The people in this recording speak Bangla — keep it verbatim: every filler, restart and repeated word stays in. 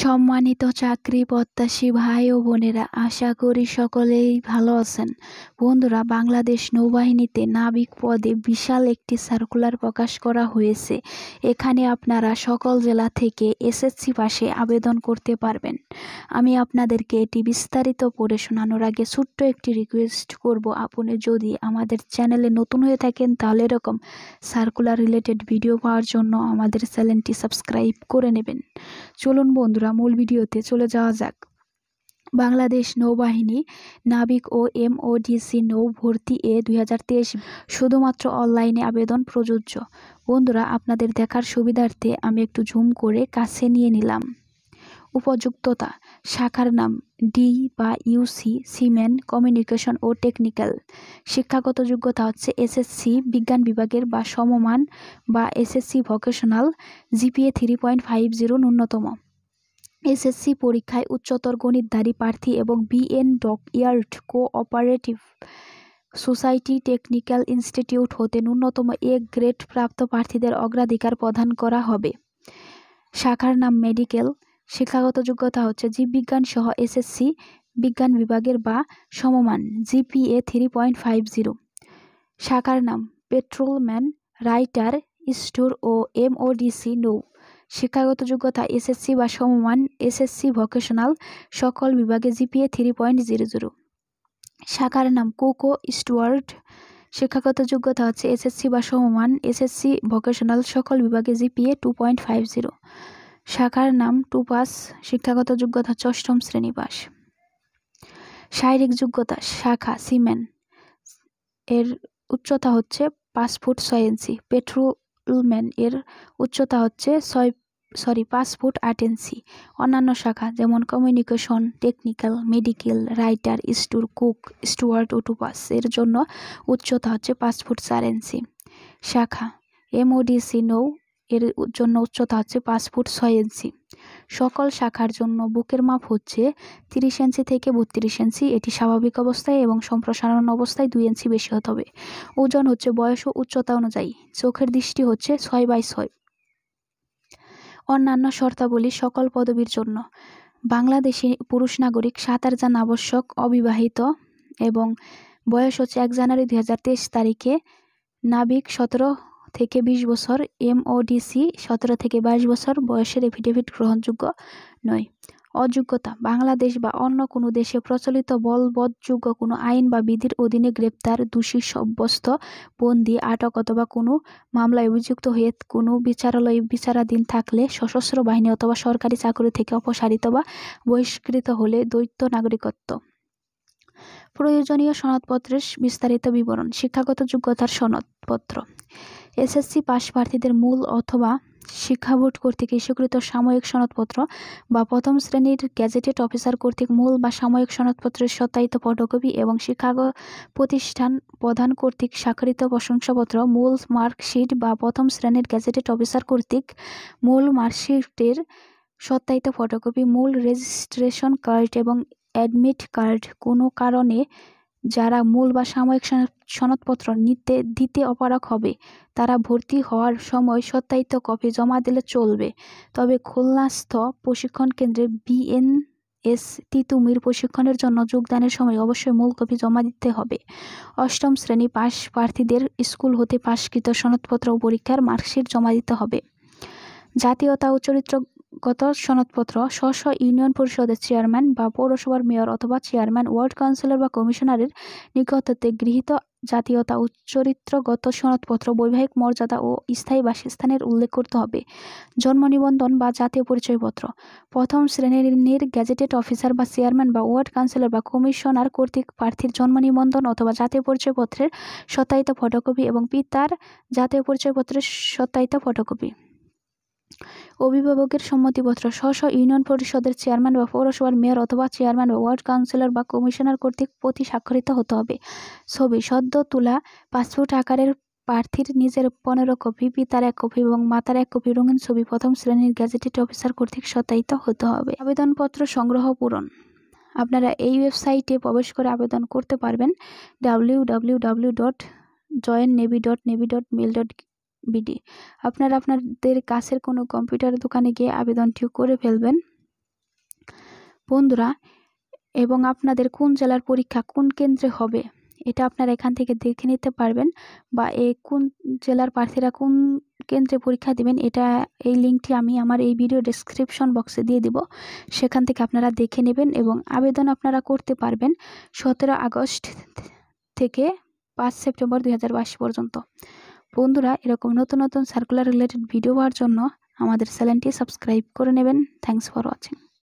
সম্মানিত চাকরি প্রত্যাশী ভাই ও বোনেরা, আশা করি সকলেই ভালো আছেন। বন্ধুরা, বাংলাদেশ নৌবাহিনীতে নাবিক পদে বিশাল একটি সার্কুলার প্রকাশ করা হয়েছে। এখানে আপনারা সকল জেলা থেকে এসএসসি পাশে আবেদন করতে পারবেন। আমি আপনাদেরকে এটি বিস্তারিত পড়ে শোনানোর আগে ছোট্ট একটি রিকোয়েস্ট করব, আপনি যদি আমাদের চ্যানেলে নতুন হয়ে থাকেন তাহলে এরকম সার্কুলার রিলেটেড ভিডিও পাওয়ার জন্য আমাদের চ্যানেলটি সাবস্ক্রাইব করে নেবেন। চলুন বন্ধুরা, মূল ভিডিওতে চলে যাওয়া যাক। বাংলাদেশ নৌবাহিনী নাবিক ও এমওডিসি নৌ ভর্তি এ দুই হাজার তেইশ শুধুমাত্র অনলাইনে আবেদন প্রযোজ্য। বন্ধুরা, আপনাদের দেখার সুবিধার্থে আমি একটু জুম করে কাছে নিয়ে নিলাম। উপযুক্ততা: শাখার নাম ডি বা ইউসি, সিমেন, কমিউনিকেশন ও টেকনিক্যাল। শিক্ষাগত যোগ্যতা হচ্ছে এসএসসি বিজ্ঞান বিভাগের বা সমমান বা SSC vocational, GPA three point five zero ন্যূনতম। এসএসসি পরীক্ষায় উচ্চতর গণিতধারী প্রার্থী এবং BN dockyard cooperative society technical institute হতে ন্যূনতম এ গ্রেড প্রাপ্ত প্রার্থীদের অগ্রাধিকার প্রদান করা হবে। শাখার নাম মেডিকেল। শিক্ষাগত যোগ্যতা হচ্ছে জীববিজ্ঞান সহ এসএসসি বিজ্ঞান বিভাগের বা সমমান, GPA three point five zero. শাখার নাম পেট্রোলম্যান, রাইটার, স্টোর ও এমওডিসি নৌ। শিক্ষাগত যোগ্যতা এসএসসি বা সমমান, এসএসসি ভোকেশনাল, সকল বিভাগে GPA three point zero zero. শাখার নাম কোকো স্টুয়ার্ড। শিক্ষাগত যোগ্যতা হচ্ছে এসএসসি বা সমমান, এসএসসি ভোকেশনাল, সকল বিভাগে GPA two point five zero. শাখার নাম টু পাস। শিক্ষাগত যোগ্যতা হচ্ছে অষ্টম শ্রেণী পাস। শারীরিক যোগ্যতা: শাখা সিমেন, এর উচ্চতা হচ্ছে পাঁচ ফুট ছয় ইঞ্চি। পেট্রোলম্যান, এর উচ্চতা হচ্ছে ছয় সরি পাঁচ ফুট আট ইঞ্চি। অন্যান্য শাখা যেমন communication, technical, medical, writer, store, cook, steward ও টুপাস এর জন্য উচ্চতা হচ্ছে পাঁচ ফুট চার ইঞ্চি। শাখা এমওডিসি নৌ, এর জন্য উচ্চতা হচ্ছে পাঁচ ফুট ছয় ইঞ্চি। সকল শাখার জন্য বুকের মাপ হচ্ছে তিরিশ ইঞ্চি থেকে বত্রিশ ইঞ্চি। এটি স্বাভাবিক অবস্থায় এবং সম্প্রসারণ অবস্থায় দুই ইঞ্চি বেশি হতে হবে। ওজন হচ্ছে বয়স ও উচ্চতা অনুযায়ী। চোখের দৃষ্টি হচ্ছে ছয় বাই ছয়। অন্যান্য শর্তাবলী সকল পদবীর জন্য: বাংলাদেশি পুরুষ নাগরিক, সাঁতার জানা আবশ্যক, অবিবাহিত এবং বয়স হচ্ছে এক জানুয়ারি দুই হাজার তেইশ তারিখে। নাবিক সতেরো থেকে বিশ বছর, এমওডিসি সতেরো থেকে বাইশ বছর বয়সের এফিডেভিট গ্রহণযোগ্য নয়। অযোগ্যতা: বাংলাদেশ বা অন্য কোনো দেশে প্রচলিত বলবৎযোগ্য কোনো আইন বা বিধির অধীনে গ্রেপ্তার, দোষী সাব্যস্ত, বন্দী, আটক অথবা কোনো মামলায় অভিযুক্ত হয়ে কোনো বিচারালয়ে বিচারাধীন থাকলে, সশস্ত্র বাহিনী অথবা সরকারি চাকরি থেকে অপসারিত বা বহিষ্কৃত হলে দ্বৈত নাগরিকত্ব। প্রয়োজনীয় সনদপত্রের বিস্তারিত বিবরণ: শিক্ষাগত যোগ্যতার সনদপত্র: এসএসসি পাস প্রার্থীদের মূল অথবা শিক্ষা বোর্ড কর্তৃক ইস্যুকৃত সাময়িক সনদপত্র বা প্রথম শ্রেণীর গ্যাজেটেড অফিসার কর্তৃক মূল বা সাময়িক সনদপত্রের সত্যায়িত ফটোকপি এবং শিক্ষা প্রতিষ্ঠান প্রধান কর্তৃক স্বাক্ষরিত প্রশংসাপত্র, মূল মার্কশিট বা প্রথম শ্রেণীর গ্যাজেটেড অফিসার কর্তৃক মূল মার্কশিটের সত্যায়িত ফটোকপি, মূল রেজিস্ট্রেশন কার্ড এবং অ্যাডমিট কার্ড। কোনো কারণে যারা মূল বা সাময়িক সনদপত্র নিতে দিতে অপারগ হবে তারা ভর্তি হওয়ার সময় সত্যায়িত কপি জমা দিলে চলবে, তবে খুলনাস্থ প্রশিক্ষণ কেন্দ্রে বিএনএস তিতুমির প্রশিক্ষণের জন্য যোগদানের সময় অবশ্যই মূল কপি জমা দিতে হবে। অষ্টম শ্রেণী পাস প্রার্থীদের স্কুল হতে পাশকৃত সনদপত্র ও পরীক্ষার মার্কশিট জমা দিতে হবে। জাতীয়তা ও চরিত্রগত সনদপত্র: স্ব স্ব ইউনিয়ন পরিষদের চেয়ারম্যান বা পৌরসভার মেয়র অথবা চেয়ারম্যান, ওয়ার্ড কাউন্সিলর বা কমিশনারের নিকট হতে গৃহীত জাতীয়তা ও চরিত্রগত সনদপত্র, বৈবাহিক মর্যাদা ও স্থায়ী বাসস্থানের উল্লেখ করতে হবে। জন্ম নিবন্ধন বা জাতীয় পরিচয়পত্র: প্রথম শ্রেণীর গ্যাজেটেড অফিসার বা চেয়ারম্যান বা ওয়ার্ড কাউন্সিলর বা কমিশনার কর্তৃক প্রার্থীর জন্ম নিবন্ধন অথবা জাতীয় পরিচয়পত্রের সত্যায়িত ফটোকপি এবং পিতার জাতীয় পরিচয়পত্রের সত্যায়িত ফটোকপি। অভিভাবকের সম্মতিপত্র: স্ব স্ব ইউনিয়ন পরিষদের চেয়ারম্যান বা পৌরসভার মেয়র অথবা চেয়ারম্যান বা ওয়ার্ড কাউন্সিলর বা কমিশনার কর্তৃক প্রতি স্বাক্ষরিত হতে হবে। ছবি: সদ্য তোলা পাসপোর্ট আকারের প্রার্থীর নিজের পনেরো কপি, পিতার এক কপি এবং মাতার এক কপি রঙিন ছবি প্রথম শ্রেণীর গ্যাজেটেড অফিসার কর্তৃক সত্যায়িত হতে হবে। আবেদনপত্র সংগ্রহ পূরণ: আপনারা এই ওয়েবসাইটে প্রবেশ করে আবেদন করতে পারবেন W W W dot join navy dot navy dot mil dot BD. আপনারা আপনাদের কাছের কোনো কম্পিউটার দোকানে গিয়ে আবেদনটি করে ফেলবেন। বন্ধুরা, এবং আপনাদের কোন জেলার পরীক্ষা কোন কেন্দ্রে হবে এটা আপনারা এখান থেকে দেখে নিতে পারবেন, বা এই কোন জেলার প্রার্থীরা কোন কেন্দ্রে পরীক্ষা দিবেন এটা এই লিঙ্কটি আমি আমার এই ভিডিও ডেসক্রিপশন বক্সে দিয়ে দিব। সেখান থেকে আপনারা দেখে নেবেন এবং আবেদন আপনারা করতে পারবেন সতেরো আগস্ট থেকে পাঁচ সেপ্টেম্বর দুই হাজার বাইশ পর্যন্ত। বন্ধুরা, এরকম নতুন নতুন সার্কুলার রিলেটেড ভিডিও পাওয়ার জন্য আমাদের চ্যানেলটি সাবস্ক্রাইব করে নেবেন। Thanks for watching.